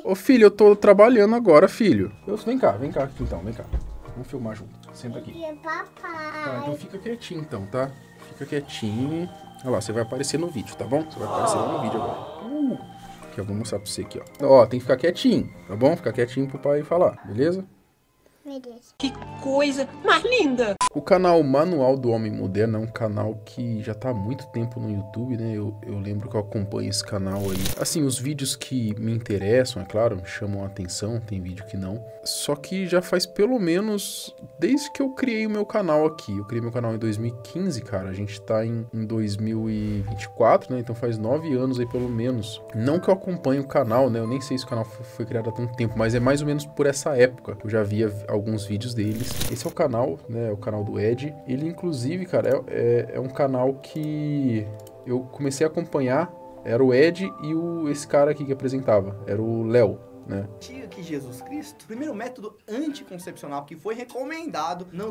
Ô, filho, eu tô trabalhando agora, filho. Vem cá aqui então, vem cá. Vamos filmar junto. Senta aqui. Tá, então fica quietinho então, tá? Fica quietinho. Olha lá, você vai aparecer no vídeo, tá bom? Você vai aparecer lá no vídeo agora. Aqui, eu vou mostrar pra você aqui, ó. Ó, tem que ficar quietinho, tá bom? Ficar quietinho pro pai falar, beleza? Que coisa mais linda! O canal Manual do Homem Moderno é um canal que já tá há muito tempo no YouTube, né? Eu lembro que eu acompanho esse canal aí. Assim, os vídeos que me interessam, é claro, me chamam a atenção, tem vídeo que não. Só que já faz pelo menos desde que eu criei o meu canal aqui. Eu criei meu canal em 2015, cara. A gente tá em 2024, né? Então faz 9 anos aí pelo menos. Não que eu acompanhe o canal, né? Eu nem sei se o canal foi criado há tanto tempo, mas é mais ou menos por essa época. Eu já via alguns vídeos deles. Esse é o canal, né? É o canal do Ed. Ele, inclusive, cara, é um canal que eu comecei a acompanhar. Era o Ed e esse cara aqui que apresentava. Era o Léo, né? Que Jesus Cristo, o primeiro método anticoncepcional que foi recomendado, não...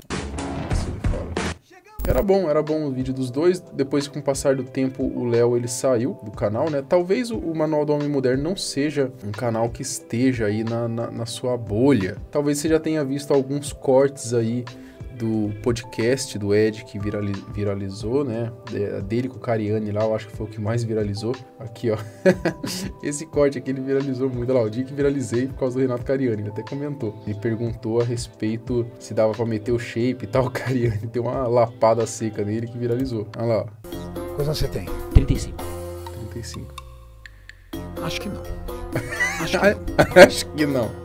Era bom o vídeo dos dois. Depois, com o passar do tempo, o Léo, ele saiu do canal, né? Talvez o Manual do Homem Moderno não seja um canal que esteja aí na sua bolha. Talvez você já tenha visto alguns cortes aí do podcast do Ed que viralizou, né? Dele com o Cariani lá, eu acho que foi o que mais viralizou. Aqui, ó. Esse corte aqui, ele viralizou muito. Olha lá, o dia que viralizei por causa do Renato Cariani, ele até comentou. Ele perguntou a respeito se dava pra meter o shape e tal. O Cariani deu uma lapada seca nele que viralizou. Olha lá. Quantos anos você tem? 35. 35. Acho que não. Acho que não.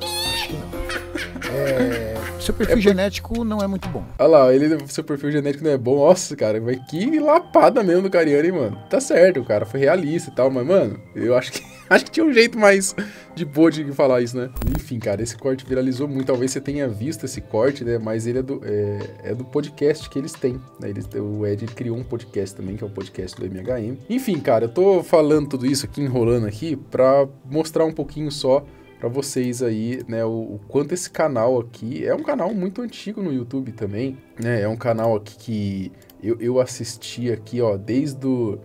Seu perfil genético não é muito bom. Olha lá, seu perfil genético não é bom. Nossa, cara, mas que lapada mesmo do Cariani, mano. Tá certo, o cara foi realista e tal, mas, mano, eu acho que tinha um jeito mais de boa de falar isso, né? Enfim, cara, esse corte viralizou muito. Talvez você tenha visto esse corte, né? Mas ele é do podcast que eles têm, né? O Ed criou um podcast também, que é o podcast do MHM. Enfim, cara, eu tô falando tudo isso aqui, enrolando aqui, pra mostrar um pouquinho só pra vocês aí, né, o quanto esse canal aqui é um canal muito antigo no YouTube também, né? É um canal aqui que eu assisti aqui, ó, desde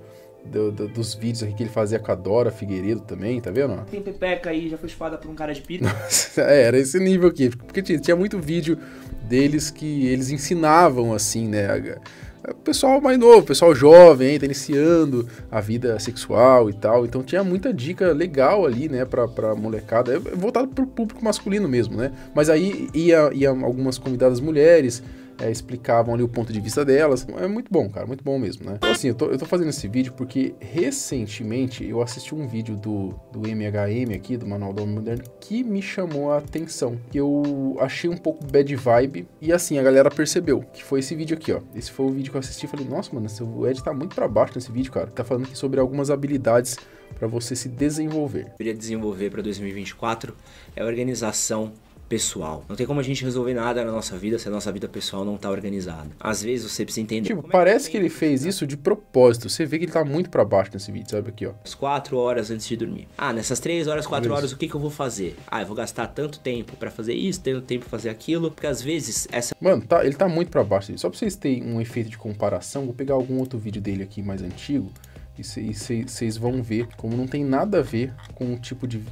dos vídeos aqui que ele fazia com a Dora Figueiredo também, tá vendo? Tem pepeca aí, já foi espada por um cara de pita. Era esse nível aqui, porque tinha muito vídeo deles que eles ensinavam, assim, né, o pessoal mais novo, o pessoal jovem, tá iniciando a vida sexual e tal, então tinha muita dica legal ali, né, pra molecada, voltado pro público masculino mesmo, né, mas aí ia algumas convidadas mulheres, explicavam ali o ponto de vista delas. É muito bom, cara, muito bom mesmo, né? Então, assim, eu tô fazendo esse vídeo porque recentemente eu assisti um vídeo do MHM aqui, do Manual do Homem Moderno, que me chamou a atenção. Eu achei um pouco bad vibe e, assim, a galera percebeu que foi esse vídeo aqui, ó. Esse foi o vídeo que eu assisti e falei, nossa, mano, o Ed tá muito pra baixo nesse vídeo, cara. Tá falando aqui sobre algumas habilidades pra você se desenvolver. Eu queria desenvolver pra 2024 é a organização pessoal. Não tem como a gente resolver nada na nossa vida se a nossa vida pessoal não tá organizada. Às vezes você precisa entender... Tipo, parece que ele fez isso de propósito. Você vê que ele tá muito pra baixo nesse vídeo, sabe aqui, ó. 4 horas antes de dormir. Nessas 3 horas, 4 horas, o que eu vou fazer? Eu vou gastar tanto tempo pra fazer isso, tanto tempo pra fazer aquilo, porque às vezes essa... Mano, ele tá muito pra baixo. Só pra vocês terem um efeito de comparação, vou pegar algum outro vídeo dele aqui mais antigo e vocês vão ver como não tem nada a ver com o tipo de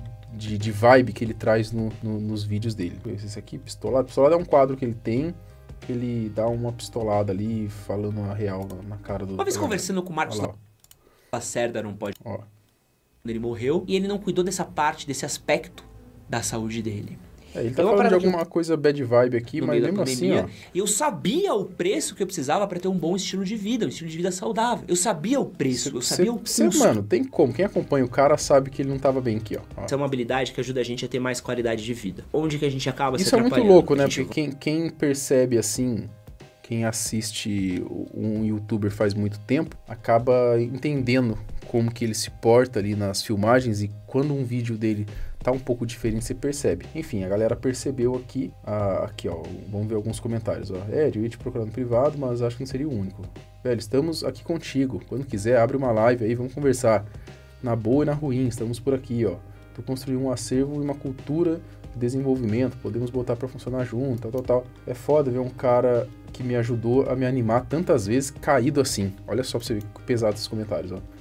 vibe que ele traz nos vídeos dele. Esse aqui, pistolada. Pistolada é um quadro que ele tem, que ele dá uma pistolada ali, falando a real na cara do... Uma vez conversando com o Marcos Lacerda não pode... Quando ele morreu, e ele não cuidou dessa parte, desse aspecto da saúde dele. Ele tá falando de alguma coisa bad vibe aqui, mas mesmo assim, ó... Eu sabia o preço que eu precisava pra ter um bom estilo de vida, um estilo de vida saudável. Eu sabia o preço, eu sabia o custo. Mano, tem como. Quem acompanha o cara sabe que ele não tava bem aqui, ó. Essa é uma habilidade que ajuda a gente a ter mais qualidade de vida. Onde que a gente acaba se atrapalhando? Isso é muito louco, né? Porque quem percebe assim... Quem assiste um youtuber faz muito tempo, acaba entendendo como que ele se porta ali nas filmagens e quando um vídeo dele tá um pouco diferente, você percebe. Enfim, a galera percebeu aqui, aqui ó, vamos ver alguns comentários, ó. Ed, eu ia te procurar no privado, mas acho que não seria o único. Velho, estamos aqui contigo, quando quiser abre uma live aí, vamos conversar. Na boa e na ruim, estamos por aqui, ó. Tu construiu um acervo e uma cultura de desenvolvimento, podemos botar pra funcionar junto, tal. É foda ver um cara que me ajudou a me animar tantas vezes caído assim. Olha só pra você ver que pesado esses comentários, ó.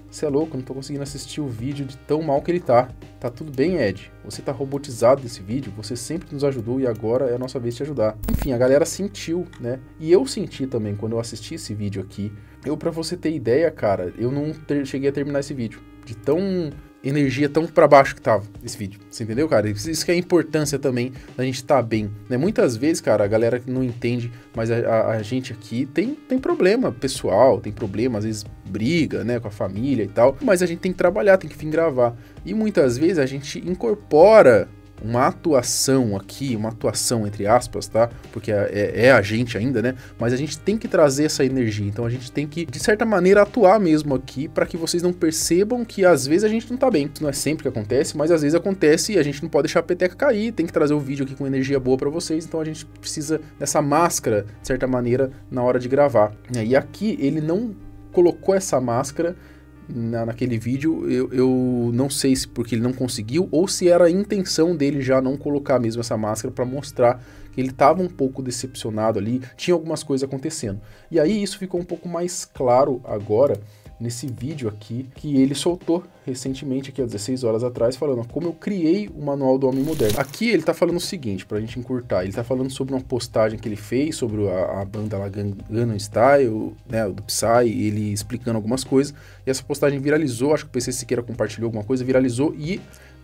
Você é louco, eu não tô conseguindo assistir o vídeo de tão mal que ele tá. Tá tudo bem, Ed. Você tá robotizado desse vídeo, você sempre nos ajudou e agora é a nossa vez de te ajudar. Enfim, a galera sentiu, né? E eu senti também quando eu assisti esse vídeo aqui. Pra você ter ideia, cara, eu não cheguei a terminar esse vídeo. De tão energia tão pra baixo que tava esse vídeo. Você entendeu, cara? Isso que é a importância também da gente tá bem, né? Muitas vezes, cara, a galera que não entende, mas a gente aqui tem problema pessoal, tem problema, às vezes briga, né, com a família e tal, mas a gente tem que trabalhar, tem que vir gravar. E muitas vezes a gente incorpora uma atuação aqui, uma atuação entre aspas, tá? Porque é a gente ainda, né? Mas a gente tem que trazer essa energia, então a gente tem que, de certa maneira, atuar mesmo aqui para que vocês não percebam que às vezes a gente não tá bem. Isso não é sempre que acontece, mas às vezes acontece e a gente não pode deixar a peteca cair, tem que trazer o vídeo aqui com energia boa para vocês, então a gente precisa dessa máscara, de certa maneira, na hora de gravar. E aqui ele não colocou essa máscara naquele vídeo, eu não sei se porque ele não conseguiu ou se era a intenção dele já não colocar mesmo essa máscara para mostrar que ele estava um pouco decepcionado ali, tinha algumas coisas acontecendo. E aí isso ficou um pouco mais claro agora nesse vídeo aqui que ele soltou recentemente, aqui há 16 horas atrás, falando como eu criei o Manual do Homem Moderno. Aqui ele tá falando o seguinte, pra gente encurtar, ele tá falando sobre uma postagem que ele fez sobre a banda lá Gangnam Style, né, do Psy, ele explicando algumas coisas, e essa postagem viralizou, acho que o PC Siqueira compartilhou alguma coisa, viralizou e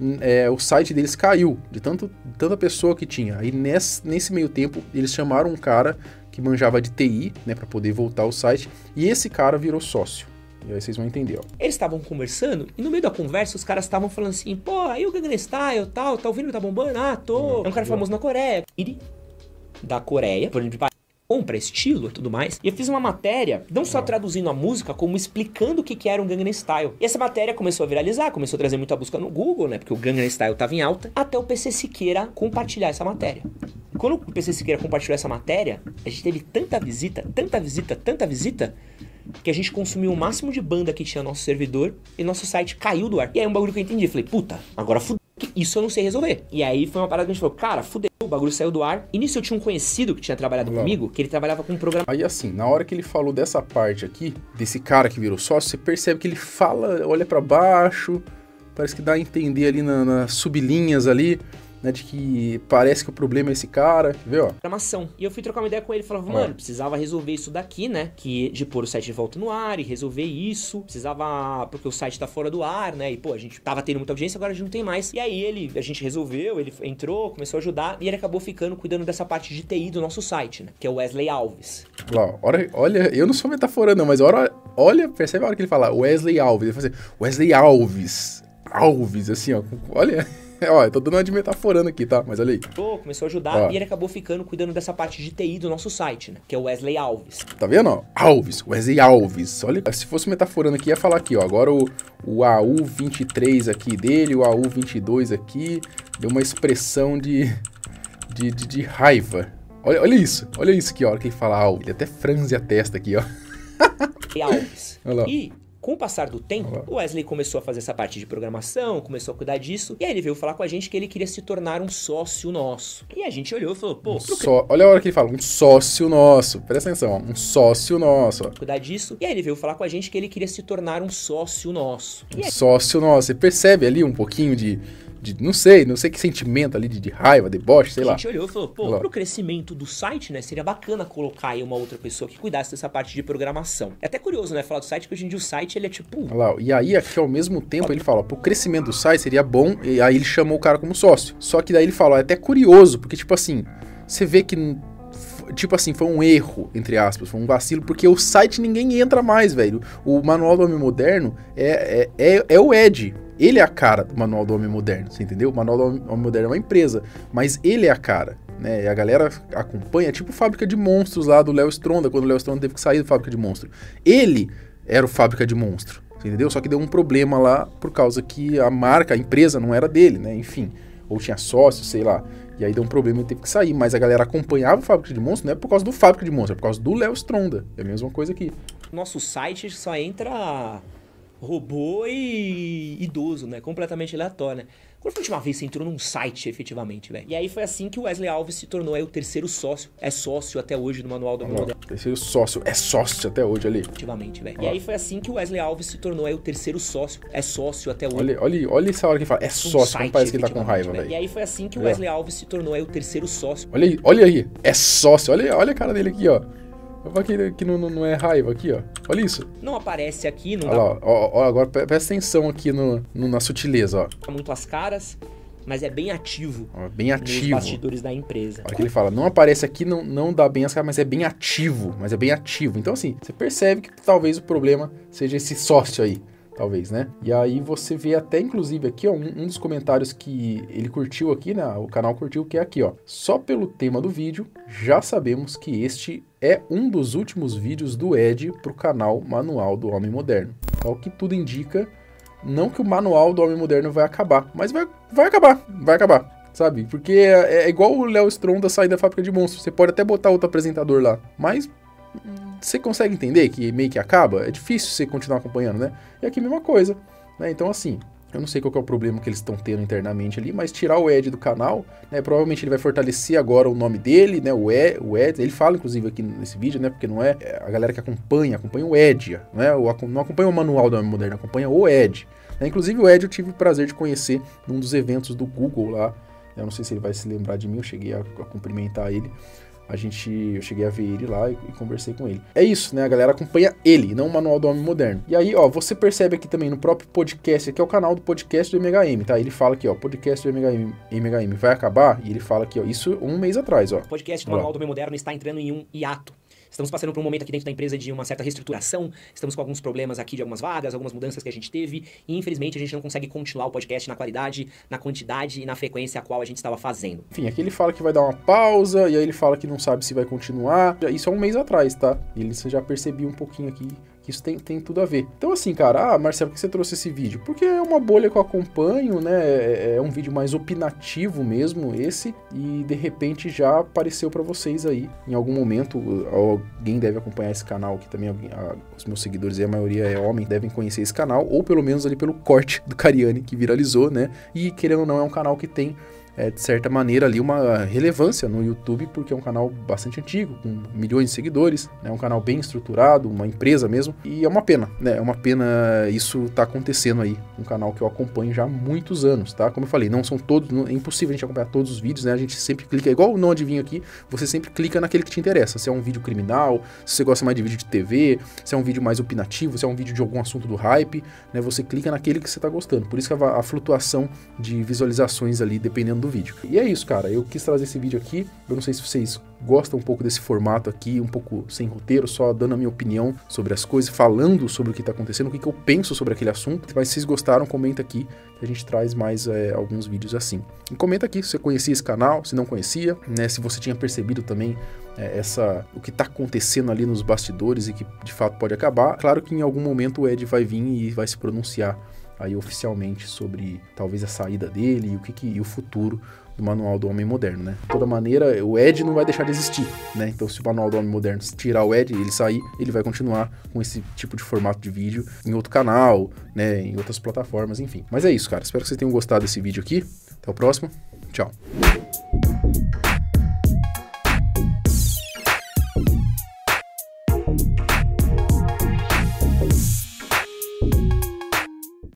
o site deles caiu, de tanta pessoa que tinha. Aí nesse meio tempo, eles chamaram um cara que manjava de TI, né, pra poder voltar ao site, e esse cara virou sócio. E aí vocês vão entender, ó. Eles estavam conversando e no meio da conversa os caras estavam falando assim, pô, aí o Gangnam Style, tal, tá ouvindo que tá bombando? Ah, tô. É um cara famoso na Coreia. Ele, da Coreia, por exemplo, compra estilo e tudo mais. E eu fiz uma matéria, não só traduzindo a música, como explicando o que era um Gangnam Style. E essa matéria começou a viralizar, começou a trazer muita busca no Google, né? Porque o Gangnam Style tava em alta, até o PC Siqueira compartilhar essa matéria. E quando o PC Siqueira compartilhou essa matéria, a gente teve tanta visita, que a gente consumiu o máximo de banda que tinha no nosso servidor e nosso site caiu do ar. E aí um bagulho que eu entendi, falei, puta, agora fudeu, isso eu não sei resolver. E aí foi uma parada que a gente falou, cara, fudeu, o bagulho saiu do ar. E nisso eu tinha um conhecido que tinha trabalhado comigo, que ele trabalhava com um programa. Aí assim, na hora que ele falou dessa parte aqui, desse cara que virou sócio, você percebe que ele fala, olha pra baixo, parece que dá a entender ali nas sublinhas ali, né, de que parece que o problema é esse cara, viu? Programação. E eu fui trocar uma ideia com ele, falava, mano, precisava resolver isso daqui, né, de pôr o site de volta no ar e resolver isso, precisava, porque o site tá fora do ar, né, e pô, a gente tava tendo muita audiência, agora a gente não tem mais. E aí a gente resolveu, ele entrou, começou a ajudar, e ele acabou ficando cuidando dessa parte de TI do nosso site, né, que é o Wesley Alves. Olha, eu não sou metaforando não, mas olha, percebe a hora que ele fala Wesley Alves, ele fala assim, Wesley Alves, assim, ó, olha... Ó, eu tô dando uma de metaforando aqui, tá? Mas olha aí. Começou a ajudar e ele acabou ficando cuidando dessa parte de TI do nosso site, né? Que é o Wesley Alves. Tá vendo, ó? Wesley Alves. Olha, se fosse metaforando aqui, ia falar aqui, ó. Agora o AU23 aqui dele, o AU22 aqui, deu uma expressão de raiva. Olha isso aqui, ó. A hora que ele fala Alves. Ele até franze a testa aqui, ó. Alves. Olha lá. E... com o passar do tempo, o Wesley começou a fazer essa parte de programação, começou a cuidar disso, e aí ele veio falar com a gente que ele queria se tornar um sócio nosso. E a gente olhou e falou, pô... Olha a hora que ele fala, um sócio nosso. Presta atenção, ó, um sócio nosso. Ó. Cuidar disso, e aí ele veio falar com a gente que ele queria se tornar um sócio nosso. Sócio nosso. Você percebe ali um pouquinho de não sei que sentimento ali de raiva, deboche, sei lá. A gente olhou e falou, pô, pro crescimento do site, né, seria bacana colocar aí uma outra pessoa que cuidasse dessa parte de programação. É até curioso, né, falar do site, que hoje em dia o site, ele é tipo... Olha lá, e aí aqui ao mesmo tempo ele fala, pro crescimento do site seria bom, e aí ele chamou o cara como sócio. Só que daí ele fala, é até curioso, porque tipo assim, você vê que... tipo assim, foi um erro, entre aspas, foi um vacilo, porque o site ninguém entra mais, velho. O Manual do Homem Moderno é o Ed. Ele é a cara do Manual do Homem Moderno, você entendeu? O Manual do Homem Moderno é uma empresa, mas ele é a cara, né? E a galera acompanha, tipo Fábrica de Monstros lá do Léo Stronda, quando o Léo Stronda teve que sair do Fábrica de Monstro. Ele era o Fábrica de Monstro, você entendeu? Só que deu um problema lá por causa que a marca, a empresa não era dele, né? Enfim, ou tinha sócio, sei lá. E aí deu um problema e teve que sair. Mas a galera acompanhava o Fábrica de Monstros, não é por causa do Fábrica de Monstros, é por causa do Léo Stronda. É a mesma coisa aqui. Nosso site só entra robô e idoso, né? Completamente aleatório, né? Quando foi a última vez que você entrou num site, efetivamente, velho? E aí foi assim que o Wesley Alves se tornou aí o terceiro sócio. É sócio até hoje do Manual do Homem Moderno. Terceiro sócio. É sócio até hoje ali. Efetivamente, velho. E aí foi assim que o Wesley Alves se tornou aí o terceiro sócio. É sócio até hoje. Olha essa hora que ele fala. É sócio, como parece que ele tá com raiva, velho. E aí foi assim que o Wesley Alves se tornou aí o terceiro sócio. Olha aí. É sócio. Olha a cara dele aqui, ó. Que não é raiva aqui, ó. Olha isso. Não aparece aqui, não olha lá, ó, agora presta atenção aqui na sutileza, ó. Dá muito as caras, mas é bem ativo. Ó, bem ativo. Nos bastidores da empresa. Olha que ele fala, não aparece aqui, não dá bem as caras, mas é bem ativo. Então, assim, você percebe que talvez o problema seja esse sócio aí. Talvez, né? E aí você vê até, inclusive, aqui, ó, um dos comentários que ele curtiu aqui, né? O canal curtiu, que é aqui, ó. Só pelo tema do vídeo, já sabemos que este é um dos últimos vídeos do Ed pro canal Manual do Homem Moderno. Então, o que tudo indica, não que o Manual do Homem Moderno vai acabar, mas vai acabar, sabe? Porque é igual o Léo Stronda sair da Fábrica de Monstros. Você pode até botar outro apresentador lá, mas... Você consegue entender que meio que acaba? É difícil você continuar acompanhando, né? E aqui a mesma coisa, né? Então, assim, eu não sei qual que é o problema que eles estão tendo internamente ali, mas tirar o Ed do canal, né? Provavelmente ele vai fortalecer agora o nome dele, né? O Ed, ele fala, inclusive, aqui nesse vídeo, né? Porque não é a galera que acompanha o Ed, né? Não acompanha o Manual do Homem Moderno, acompanha o Ed. Né? Inclusive, o Ed eu tive o prazer de conhecer num dos eventos do Google lá. Eu não sei se ele vai se lembrar de mim, eu cheguei a cumprimentar ele. Eu cheguei a ver ele lá e conversei com ele. É isso, né? A galera acompanha ele, não o Manual do Homem Moderno. E aí, ó, você percebe aqui também no próprio podcast, aqui é o canal do podcast do MHM, tá? Ele fala aqui, ó, podcast do MHM vai acabar, e ele fala aqui, ó, isso um mês atrás, ó. O podcast do Manual do Homem Moderno está entrando em um hiato. Estamos passando por um momento aqui dentro da empresa de uma certa reestruturação, estamos com alguns problemas aqui de algumas vagas, algumas mudanças que a gente teve, e infelizmente a gente não consegue continuar o podcast na qualidade, na quantidade e na frequência a qual a gente estava fazendo. Enfim, aqui ele fala que vai dar uma pausa, e aí ele fala que não sabe se vai continuar. Isso é um mês atrás, tá? E você já percebeu um pouquinho aqui que isso tem tudo a ver. Então assim, cara, Marcelo, por que você trouxe esse vídeo? Porque é uma bolha que eu acompanho, né? É um vídeo mais opinativo mesmo, esse, e de repente já apareceu pra vocês aí. Em algum momento, alguém deve acompanhar esse canal aqui também, os meus seguidores, e a maioria é homem, devem conhecer esse canal, ou pelo menos ali pelo corte do Cariani, que viralizou, né? E querendo ou não, é um canal que tem de certa maneira ali uma relevância no YouTube, porque é um canal bastante antigo, com milhões de seguidores, é um canal bem estruturado, uma empresa mesmo, e é uma pena, né? É uma pena isso tá acontecendo aí, um canal que eu acompanho já há muitos anos, tá? Como eu falei, não são todos, é impossível a gente acompanhar todos os vídeos, né? A gente sempre clica, igual o Não Adivinho aqui, você sempre clica naquele que te interessa, se é um vídeo criminal, se você gosta mais de vídeo de TV, se é um vídeo mais opinativo, se é um vídeo de algum assunto do hype, né? Você clica naquele que você tá gostando, por isso que a flutuação de visualizações ali, dependendo do vídeo. E é isso, cara, eu quis trazer esse vídeo aqui, eu não sei se vocês gostam um pouco desse formato aqui, um pouco sem roteiro, só dando a minha opinião sobre as coisas, falando sobre o que tá acontecendo, o que eu penso sobre aquele assunto, mas se vocês gostaram, comenta aqui, que a gente traz mais alguns vídeos assim. E comenta aqui se você conhecia esse canal, se não conhecia, né, se você tinha percebido também o que tá acontecendo ali nos bastidores e que de fato pode acabar. Claro que em algum momento o Ed vai vir e vai se pronunciar aí oficialmente sobre talvez a saída dele e o futuro do Manual do Homem Moderno, né? De toda maneira, o Ed não vai deixar de existir, né? Então, se o Manual do Homem Moderno tirar o Ed e ele sair, ele vai continuar com esse tipo de formato de vídeo em outro canal, né? Em outras plataformas, enfim. Mas é isso, cara. Espero que vocês tenham gostado desse vídeo aqui. Até o próximo. Tchau.